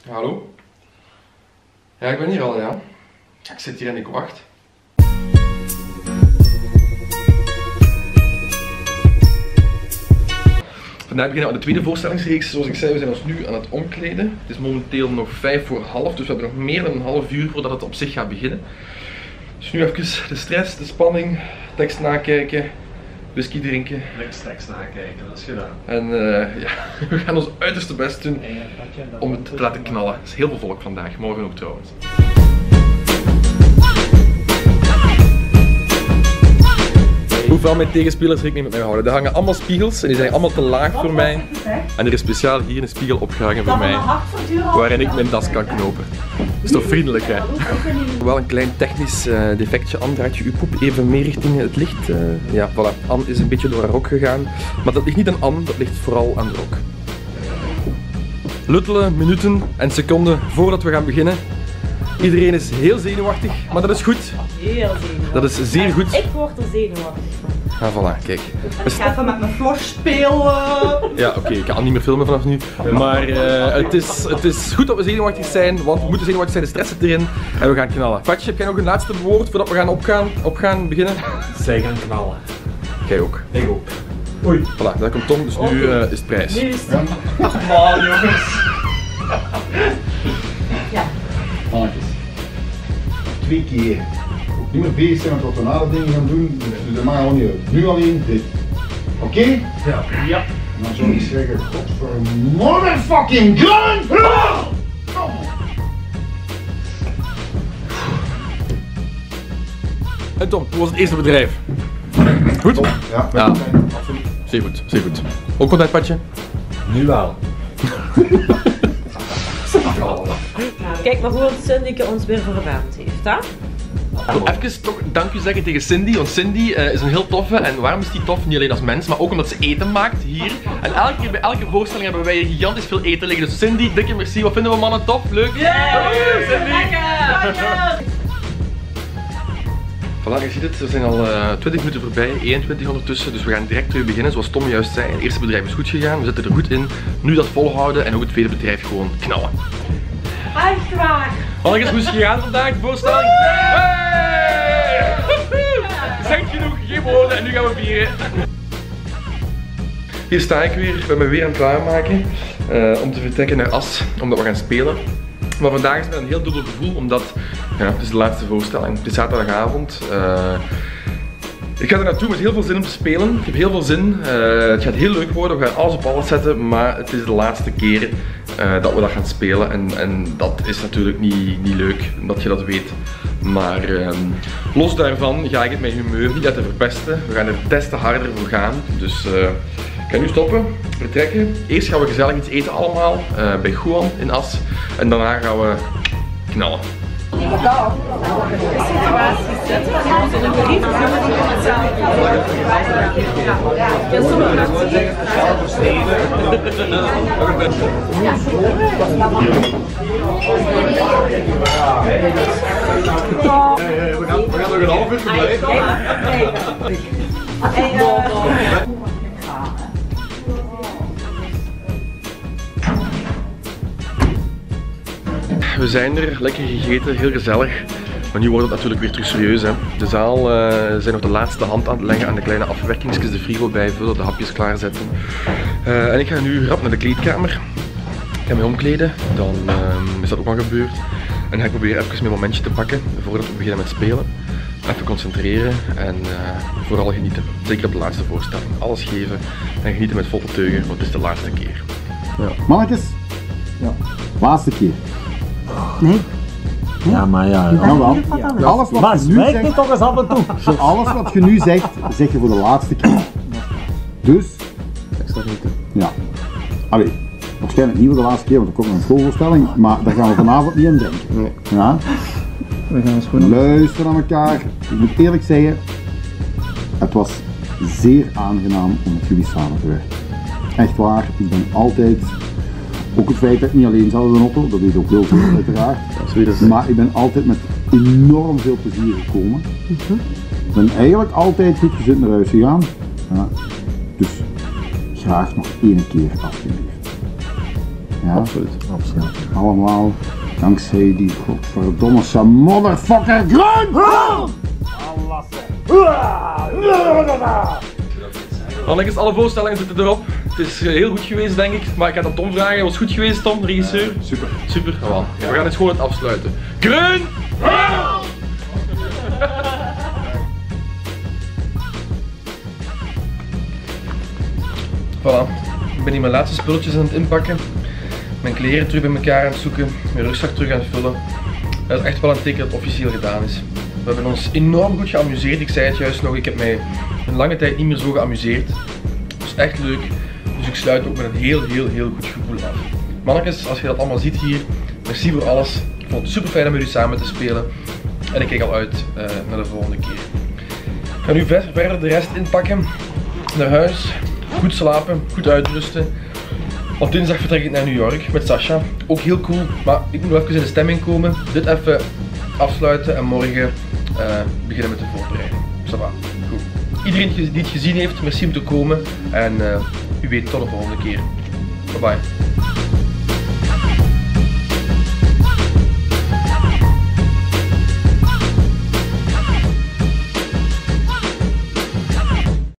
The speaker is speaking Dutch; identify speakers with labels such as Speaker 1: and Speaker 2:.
Speaker 1: Hallo? Ja, ik ben hier al, ja. Ik zit hier en ik wacht. Vandaag beginnen we aan de tweede voorstellingsreeks. Zoals ik zei, we zijn ons nu aan het omkleden. Het is momenteel nog 5:45, dus we hebben nog meer dan een half uur voordat het op zich gaat beginnen. Dus nu even de stress, de spanning, tekst nakijken, whisky drinken.
Speaker 2: Tekst nakijken, dat is gedaan.
Speaker 1: En ja, we gaan ons uiterste best doen om het te laten knallen. Er is heel veel volk vandaag, morgen ook trouwens. Hoeveel mijn tegenspelers rekening met mij houden. Er hangen allemaal spiegels en die zijn allemaal te laag voor mij. En er is speciaal hier een spiegel opgehangen voor mij, waarin ik mijn das kan knopen. Dat is toch vriendelijk, hè? Wel een klein technisch defectje. Anne, draait je poep even meer richting het licht. Ja, voilà. Anne is een beetje door haar rok gegaan. Maar dat ligt niet aan Anne, dat ligt vooral aan de rok. Luttelen, minuten en seconden voordat we gaan beginnen. Iedereen is heel zenuwachtig, maar dat is goed.
Speaker 3: Heel zenuwachtig.
Speaker 1: Dat is zeer goed.
Speaker 3: Ik word er zenuwachtig van.
Speaker 1: Ah, voilà, kijk.
Speaker 3: Ik ga even met mijn flash spelen.
Speaker 1: Ja, oké, ik ga al niet meer filmen vanaf nu. Maar het is goed dat we zenuwachtig zijn, want we moeten zenuwachtig zijn, de stress zit erin en we gaan knallen. Patje, heb jij nog een laatste woord voordat we gaan beginnen?
Speaker 2: Zij gaan knallen.
Speaker 1: Jij ook.
Speaker 2: Ik ook.
Speaker 1: Oei. Voilà, daar komt Tom, dus nu is het prijs.
Speaker 3: Nu is het.
Speaker 2: Man, jongens.
Speaker 3: Ja.
Speaker 4: Mannetjes. 2 keer. Niet meer bezig zijn met wat we na de dingen gaan doen, dus dat maakt al niet uit. Nu alleen dit. Oké?
Speaker 2: Ja. Ja.
Speaker 4: En dan zou ik zeggen, motherfucking gun!
Speaker 1: En Tom, hoe was het eerste bedrijf? Goed?
Speaker 4: Ja,
Speaker 1: Ja.
Speaker 4: Absoluut.
Speaker 1: Zeer goed, zeer goed. Ook content, Patje?
Speaker 2: Nu wel.
Speaker 3: Kijk maar hoe het Cindyke ons weer verwend heeft, hè?
Speaker 1: Even toch dank u zeggen tegen Cindy, want Cindy is een heel toffe. En waarom is die tof? Niet alleen als mens, maar ook omdat ze eten maakt hier. En elke keer bij elke voorstelling hebben wij gigantisch veel eten liggen. Dus Cindy, dikke merci. Wat vinden we mannen tof? Leuk?
Speaker 3: Yeah!
Speaker 1: Cindy!
Speaker 3: Lekker!
Speaker 1: Voilà, je ziet het, we zijn al 20 minuten voorbij, 21 ondertussen, dus we gaan direct terug beginnen. Zoals Tom juist zei, het eerste bedrijf is goed gegaan, we zitten er goed in. Nu dat volhouden en ook het tweede bedrijf gewoon knallen.
Speaker 3: Echt waar!
Speaker 1: Wat is goed gegaan vandaag, de voorstelling? Hey! Zegt genoeg, geen woorden en nu gaan we vieren. Hier sta ik weer, ik ben me weer aan het klaarmaken om te vertrekken naar As, omdat we gaan spelen. Maar vandaag is het een heel dubbel gevoel, omdat ja, het is de laatste voorstelling. Het is zaterdagavond. Ik ga er naartoe met heel veel zin om te spelen. Ik heb heel veel zin. Het gaat heel leuk worden. We gaan alles op alles zetten. Maar het is de laatste keer dat we dat gaan spelen. En dat is natuurlijk niet leuk, dat je dat weet. Maar los daarvan ga ik het mijn humeur niet laten verpesten. We gaan er des te harder voor gaan. Dus ik ga nu stoppen, vertrekken. Eerst gaan we gezellig iets eten allemaal bij Juan in As. En daarna gaan we knallen.
Speaker 4: We gaan nog een half uur blijven.
Speaker 1: We zijn er, lekker gegeten, heel gezellig. Maar nu wordt het natuurlijk weer terug serieus. Hè. De zaal zijn nog de laatste hand aan het leggen aan de kleine afwerkingsjes, de frigo bijvullen, de hapjes klaarzetten. En ik ga nu rap naar de kleedkamer. Ik ga mij omkleden, dan is dat ook al gebeurd. En dan ga ik proberen even mijn momentje te pakken voordat we beginnen met spelen. Even concentreren en vooral genieten. Zeker op de laatste voorstelling. Alles geven en genieten met volle teugen, want het is de laatste keer.
Speaker 4: Ja. Mannetjes, ja. Laatste keer.
Speaker 5: Nee.
Speaker 2: Ja, maar ja.
Speaker 4: Jawel. Alles wat je nu
Speaker 2: Spreek
Speaker 4: zegt,
Speaker 2: toch eens af en toe.
Speaker 4: alles wat je nu zegt, zeg je voor de laatste keer. Dus, ja. Allee, waarschijnlijk niet voor de laatste keer, want er komt nog een schoolvoorstelling, maar daar gaan we vanavond niet aan denken.
Speaker 1: Nee.
Speaker 4: Ja?
Speaker 5: We gaan eens gewoon
Speaker 4: Luister naar elkaar. Ik moet eerlijk zeggen, het was zeer aangenaam om met jullie samen te werken. Echt waar, ik ben altijd, ook het feit dat ik niet alleen zat in de auto, dat deed ook heel veel uiteraard. Maar ik ben altijd met enorm veel plezier gekomen. Ik ben eigenlijk altijd goed gezet naar huis gegaan. Ja. Dus graag nog één keer alsjeblieft. Ja,
Speaker 5: Absoluut.
Speaker 2: Absoluut.
Speaker 4: allemaal dankzij die godverdomme motherfucker Grun!
Speaker 1: Mannetjes, alle voorstellingen zitten erop. Het is heel goed geweest, denk ik. Maar ik ga dan Tom vragen. Was het goed geweest, Tom, regisseur?
Speaker 2: Super.
Speaker 1: Super. Ah, wel. Ja, we gaan het gewoon afsluiten. Grun! Voilà. Ik ben hier mijn laatste spulletjes aan het inpakken. Mijn kleren terug bij elkaar aan het zoeken. Mijn rugzak terug aan het vullen. Dat is echt wel een teken dat het officieel gedaan is. We hebben ons enorm goed geamuseerd. Ik zei het juist nog, ik heb mij een lange tijd niet meer zo geamuseerd. Het was echt leuk. Dus ik sluit ook met een heel goed gevoel af. Mannetjes, als je dat allemaal ziet hier, merci voor alles. Ik vond het super fijn om met jullie samen te spelen. En ik kijk al uit naar de volgende keer. Ik ga nu verder de rest inpakken. Naar huis. Goed slapen, goed uitrusten. Op dinsdag vertrek ik naar New York met Sasha. Ook heel cool, maar ik moet nog even in de stemming komen. Dit even afsluiten en morgen beginnen met de voorbereiding. Ça va. Goed. Iedereen die het gezien heeft, merci om te komen. En u weet tot de volgende keer. Bye bye.